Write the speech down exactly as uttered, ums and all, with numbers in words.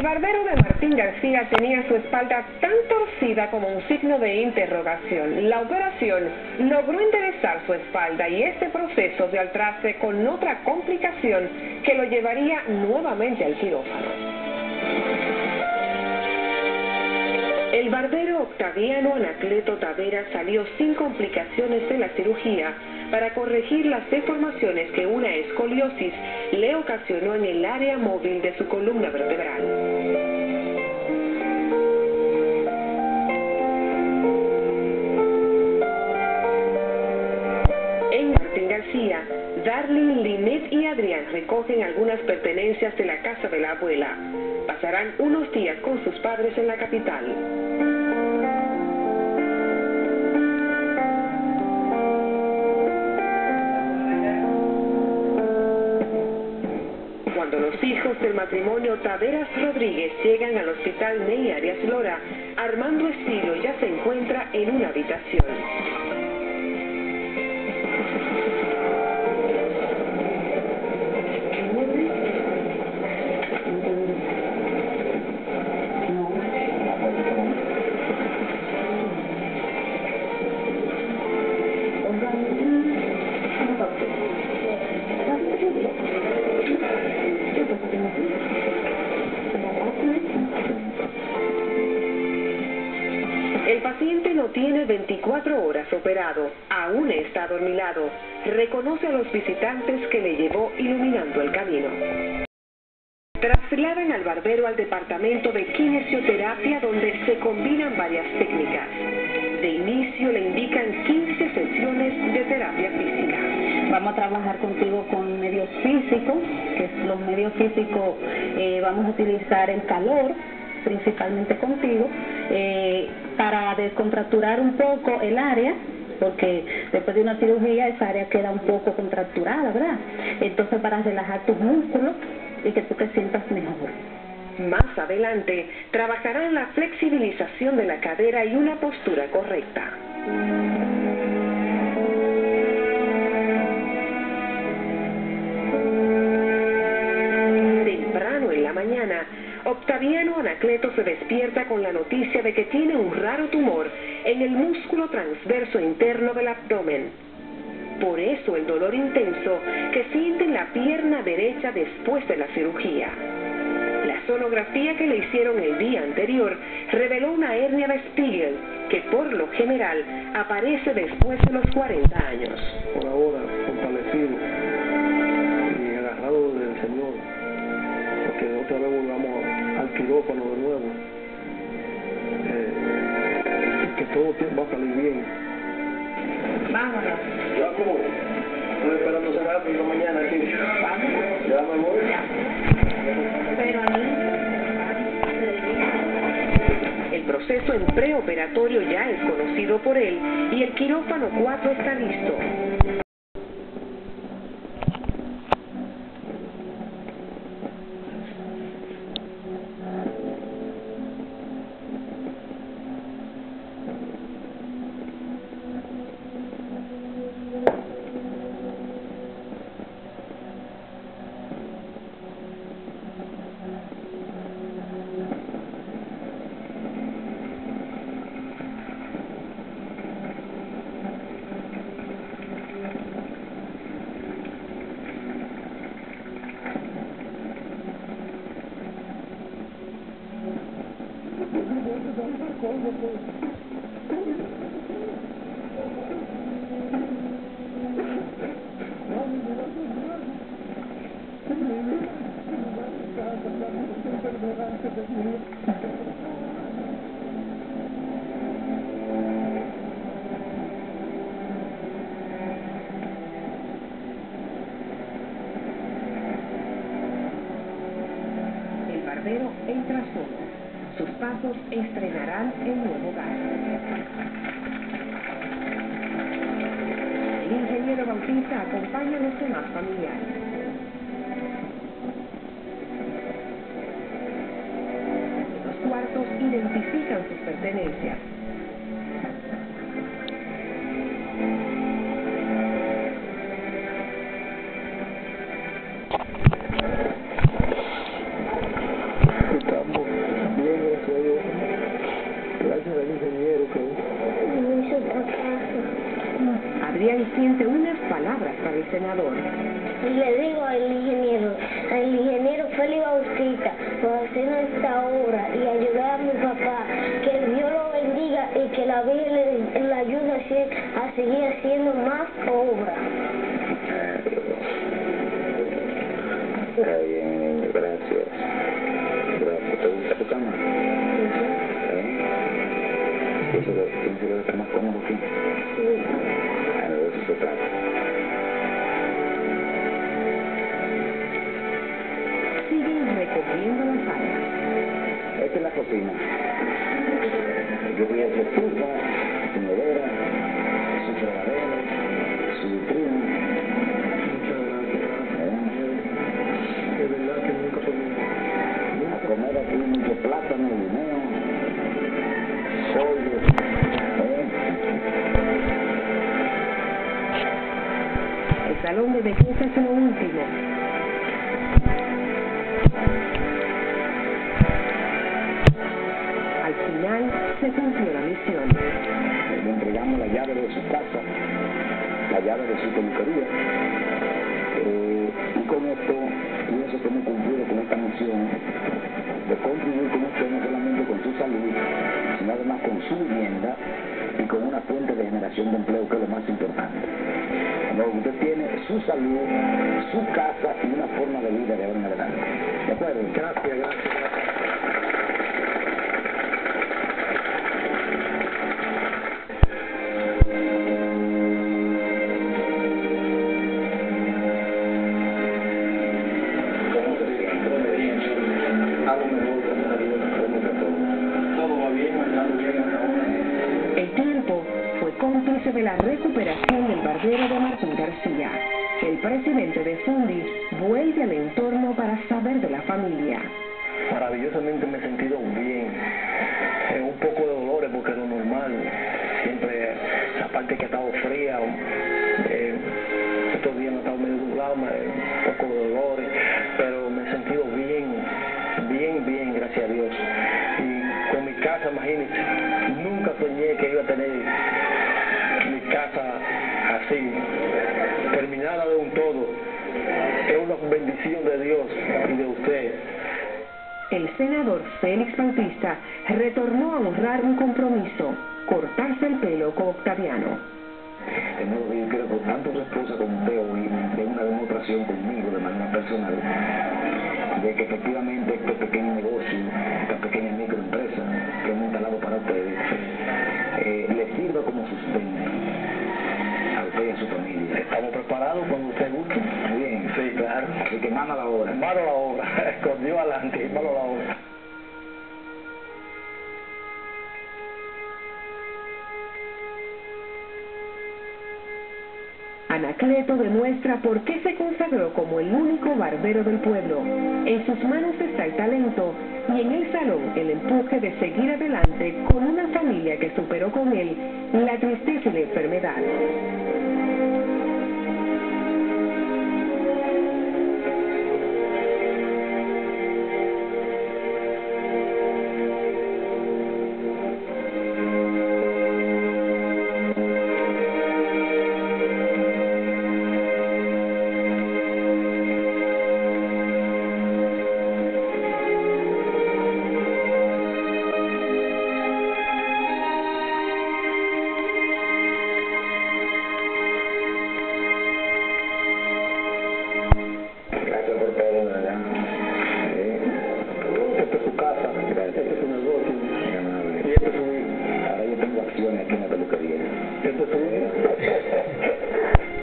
barbero de Martín García tenía su espalda tan torcida como un signo de interrogación. La operación logró enderezar su espalda y este proceso dio al traste con otra complicación que lo llevaría nuevamente al quirófano. El barbero Octaviano Anacleto Tavera salió sin complicaciones de la cirugía para corregir las deformaciones que una escoliosis le ocasionó en el área móvil de su columna vertebral. En Martín García, Darlene, Linet y Adrián recogen algunas pertenencias de la casa de la abuela. Pasarán unos días con sus padres en la capital. Cuando los hijos del matrimonio Taveras Rodríguez llegan al hospital Ney Arias Lora, Armando Estilo ya se encuentra en una habitación. El paciente no tiene veinticuatro horas operado, aún está adormilado. Reconoce a los visitantes que le llevó iluminando el camino. Trasladan al barbero al departamento de kinesioterapia donde se combinan varias técnicas. De inicio le indican quince sesiones de terapia física. Vamos a trabajar contigo con medios físicos, que es los medios físicos eh, vamos a utilizar el calor, principalmente contigo, eh, para descontracturar un poco el área, porque después de una cirugía esa área queda un poco contracturada, ¿verdad? Entonces para relajar tus músculos y que tú te sientas mejor. Más adelante, trabajarán la flexibilización de la cadera y una postura correcta. Temprano en la mañana, Octaviano Anacleto se despierta con la noticia de que tiene un raro tumor en el músculo transverso interno del abdomen. Por eso el dolor intenso que siente en la pierna derecha después de la cirugía. La sonografía que le hicieron el día anterior reveló una hernia de Spiegel que por lo general aparece después de los cuarenta años. Por ahora, fortalecido y agarrado del Señor, porque otra vez volvamos al quirófano de nuevo, eh, que todo va a salir bien. Vámonos. Ya como, estoy esperando ese rato y yo mañana aquí. Vámonos. Ya me voy. Ya. Pero ahí... El proceso en preoperatorio ya es conocido por él y el quirófano cuatro está listo. El barbero entra solo. Sus pasos estrenarán el nuevo hogar. El ingeniero Bautista acompaña a los demás familiares. Los cuartos identifican sus pertenencias. Estamos senador. Y le digo al ingeniero, al ingeniero Félix Bautista, por hacer esta obra y ayudar a mi papá, que Dios lo bendiga y que la Virgen le, le ayude a, hacer, a seguir haciendo más obras. Está bien, niño, gracias. Gracias. ¿Te gusta tu cama? ¿Eh? ¿Piensas que debe estar más cómodo aquí? Sí. A ver, eso se trata. Siguen recogiendo las salas. Esta es la cocina. Yo voy a hacer estufa, su nevera, su fregadero, su vitrina. Muchas gracias. ¿Eh? De verdad que nunca soñé. A comer aquí mucho plátano, guineo, pollo, ¿eh? El salón de belleza es lo último. Al final se cumplió la misión. Le entregamos la llave de su casa, la llave de su peluquería. Eh, y con esto pienso que hemos cumplido con esta misión de contribuir con usted no solamente con su salud, sino además con su vivienda y con una fuente de generación de empleo, que es lo más importante. No, usted tiene su salud, su casa y una forma de vida de ahora en adelante. ¿De acuerdo? Gracias, gracias, gracias. El tiempo fue cómplice de la recuperación del barbero de Martín García. El presidente de Fundi vuelve al entorno para saber de la familia. Maravillosamente me he sentido bien. Eh, un poco de dolores porque es lo normal. Siempre la parte que ha estado fría, eh, estos días no ha estado medio nublado, un poco de dolores, pero me he sentido bien, bien, bien, gracias a Dios. Y con mi casa, imagínense, nunca soñé que iba a tener mi casa así, terminada de un todo. Es una bendición de Dios y de usted. El senador Félix Bautista retornó a honrar un compromiso, cortarse el pelo con Octaviano. De modo que yo quiero que tanto su esposa como usted hoy de una demostración conmigo de manera personal de que efectivamente este pequeño negocio, esta pequeña microempresa que hemos instalado para ustedes, eh, le sirva como sustento a usted y a su familia. Estamos preparados cuando usted guste. Muy bien. Sí, claro. Así que mano a la obra. Mano a la obra, con Dios adelante, mano a la obra. Anacleto demuestra por qué se consagró como el único barbero del pueblo. En sus manos está el talento y en el salón el empuje de seguir adelante con una familia que superó con él la tristeza y la enfermedad. Y esto es un... Ahora yo tengo acciones aquí en la peluquería. Esto es un...